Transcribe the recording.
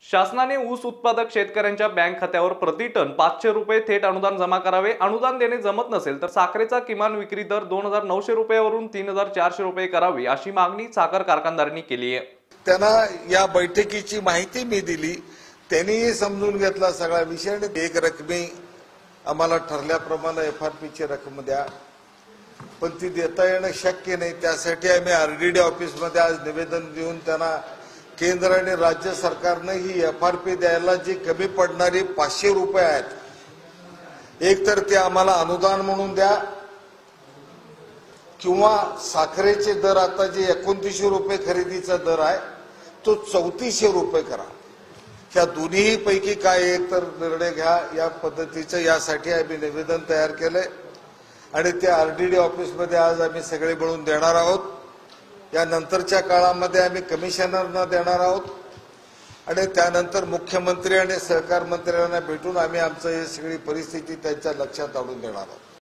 शासनाने ऊस उत्पादक शेतकऱ्यांच्या बँक खात्यावर प्रति टन 500 रुपये थेट अनुदान जमा करावे। अनुदान देणे जमत नसेल तर साखरेचा किमान विक्री दर 2900 रुपयावरून 3400 रुपये करावी अशी मागणी साखर कारखानदारांनी केली आहे। त्यांना या बैठकीची माहिती मी दिली, त्यांनीही समजून घेतला सगळा विषय आणि एक रकमी आम्हाला ठरल्याप्रमाणे एफआरपीची रक्कम द्या, पण ती देता येणं शक्य नाही। त्यासाठी आम्ही आरडीडी ऑफिसमध्ये आज निवेदन देऊन त्यांना केंद्र आणि राज्य सरकारने ही एफआरपी द्यायला जी कमी पडणारी 500 रुपये आहेत, एक तर ते आम्हाला अनुदान म्हणून द्या किंवा साखरेचे दर आता जे 2900 रुपये खरेदीचा दर आहे तो 3400 रुपये करा। ह्या दोन्ही पैकी काय एक तर निर्णय घ्या या पद्धतीचं। यासाठी आम्ही निवेदन तयार केलंय आणि ते आरडीडी ऑफिसमध्ये आज आम्ही सगळे मिळून देणार आहोत। या नंतरच्या काळामध्ये आम्ही कमिशनरना देणार आहोत आणि त्यानंतर मुख्यमंत्री आणि सहकार मंत्र्यांना भेटून आम्ही आमचं ही सगळी परिस्थिती त्यांच्या लक्षात आणून देणार आहोत।